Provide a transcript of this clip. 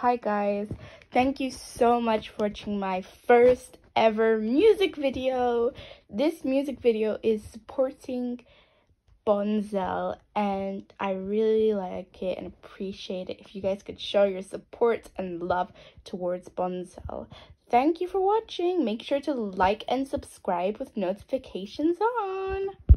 hi guys, thank you so much for watching my first ever music video. This music video is supporting Bonzel, and I really like it and appreciate it if you guys could show your support and love towards Bonzel. Thank you for watching. Make sure to like and subscribe with notifications on.